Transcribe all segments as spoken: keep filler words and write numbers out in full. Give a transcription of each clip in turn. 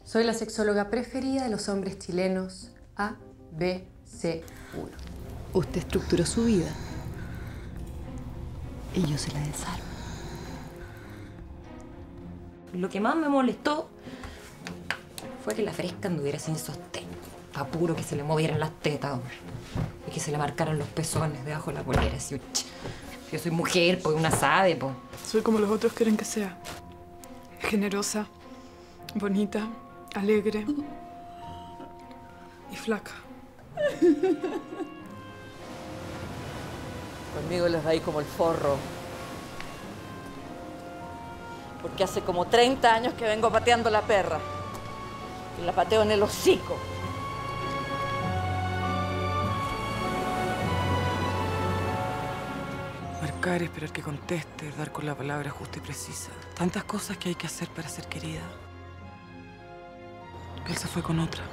Soy la sexóloga preferida de los hombres chilenos A B C uno. Usted estructuró su vida y yo se la desarmo. Lo que más me molestó fue que la fresca anduviera sin sostén. Pa' puro que se le movieran las tetas, hombre. Y que se le marcaran los pezones debajo de la polera. Así, uch. Yo soy mujer, pues una sabe, pues. Soy como los otros quieren que sea. Generosa, bonita, alegre y flaca. Conmigo les va ahí como el forro. Porque hace como treinta años que vengo pateando la perra. Y la pateo en el hocico. Marcar, esperar que conteste, dar con la palabra justa y precisa. Tantas cosas que hay que hacer para ser querida. Él se fue con otra.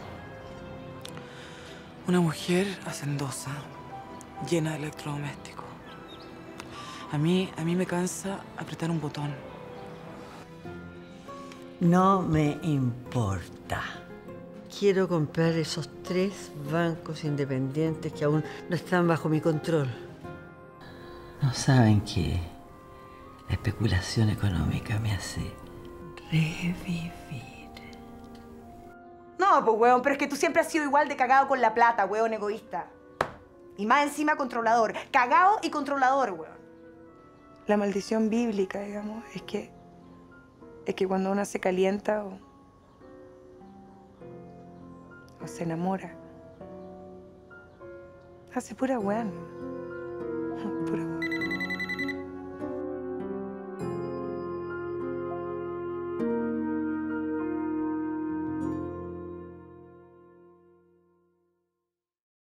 Una mujer hacendosa, llena de electrodomésticos. A mí, a mí me cansa apretar un botón. No me importa. Quiero comprar esos tres bancos independientes que aún no están bajo mi control. No saben que la especulación económica me hace revivir. No, pues, weón, pero es que tú siempre has sido igual de cagado con la plata, weón, egoísta. Y más encima controlador. Cagado y controlador, weón. La maldición bíblica, digamos, es que... es que cuando uno se calienta o... o se enamora, hace pura weón.